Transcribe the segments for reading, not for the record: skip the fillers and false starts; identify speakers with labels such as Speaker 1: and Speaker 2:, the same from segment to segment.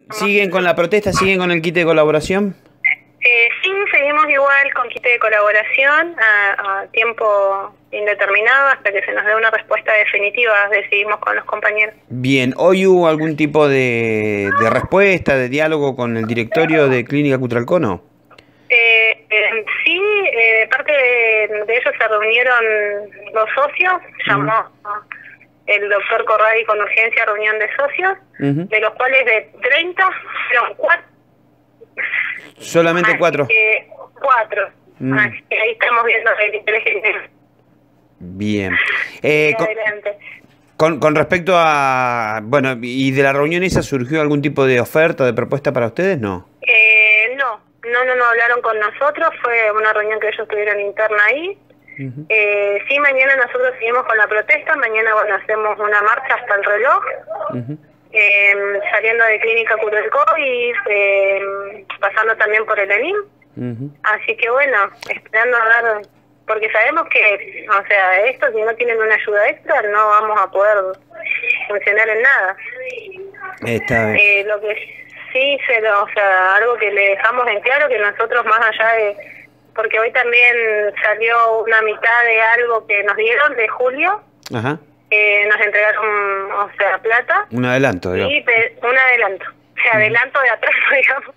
Speaker 1: ¿Siguen con la protesta? ¿Siguen con el kit de colaboración?
Speaker 2: Sí, seguimos igual con quite de colaboración a tiempo indeterminado hasta que se nos dé una respuesta definitiva, decidimos con los compañeros.
Speaker 1: Bien, ¿hoy hubo algún tipo de respuesta, de diálogo con el directorio de Clínica Cutralcó?
Speaker 2: Sí, de parte de ellos se reunieron los socios, llamó el doctor Corradi con urgencia a reunión de socios, de los cuales de 30 fueron 4.
Speaker 1: Solamente 4.
Speaker 2: 4. Así que ahí estamos viendo el interés general.
Speaker 1: Bien.
Speaker 2: Adelante.
Speaker 1: Con respecto a... Bueno, ¿y de la reunión esa surgió algún tipo de oferta, de propuesta para ustedes? No.
Speaker 2: No hablaron con nosotros, fue una reunión que ellos tuvieron interna ahí. Sí, mañana nosotros seguimos con la protesta, mañana hacemos una marcha hasta el reloj, saliendo de Clínica Cutralcó y pasando también por el ENIM. Así que esperando a ver, porque sabemos que, esto si no tienen una ayuda extra no vamos a poder funcionar en nada.
Speaker 1: Está bien.
Speaker 2: Lo que sí, algo que le dejamos en claro, que nosotros más allá de, porque hoy también salió una mitad de algo que nos dieron de julio, nos entregaron, plata.
Speaker 1: Un adelanto, digamos.
Speaker 2: Y un adelanto. Adelanto de atrás, digamos.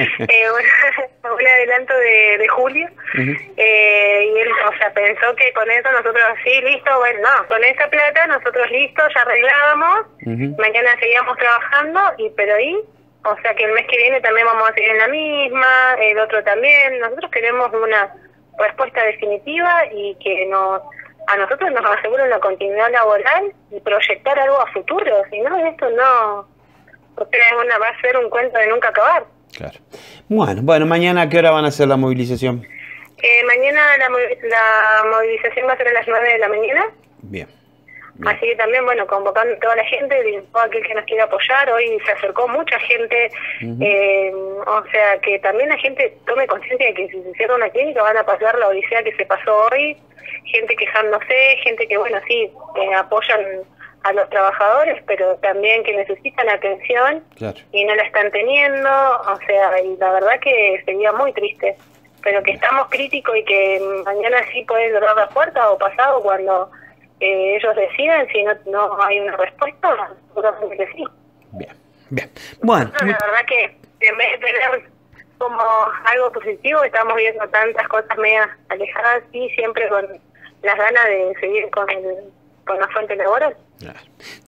Speaker 2: Un adelanto de julio. Y él, pensó que con eso nosotros, sí, listo, no, con esa plata nosotros listo, ya arreglábamos, mañana seguíamos trabajando, pero ahí, que el mes que viene también vamos a seguir en la misma, el otro también. Nosotros queremos una respuesta definitiva y que a nosotros nos aseguren la continuidad laboral y proyectar algo a futuro, si no, esto no... Porque va a ser un cuento de nunca acabar.
Speaker 1: Claro. Bueno, mañana ¿a qué hora van a hacer la movilización?
Speaker 2: Mañana la movilización va a ser a las 9 de la mañana.
Speaker 1: Bien.
Speaker 2: Así que también, convocando a toda la gente, todo aquel que nos quiera apoyar. Hoy se acercó mucha gente, que también la gente tome conciencia de que si se cierra una clínica van a pasar la odisea que se pasó hoy. Gente quejándose, gente que, apoyan a los trabajadores, pero también que necesitan atención y no la están teniendo, y la verdad que sería muy triste, pero que estamos críticos y que mañana sí pueden cerrar las puertas o pasado cuando ellos decidan, si no hay una respuesta, seguramente que sí.
Speaker 1: Bien. Bueno.
Speaker 2: La verdad que en vez de tener como algo positivo, estamos viendo tantas cosas medias alejadas y siempre con las ganas de seguir con la fuente laboral.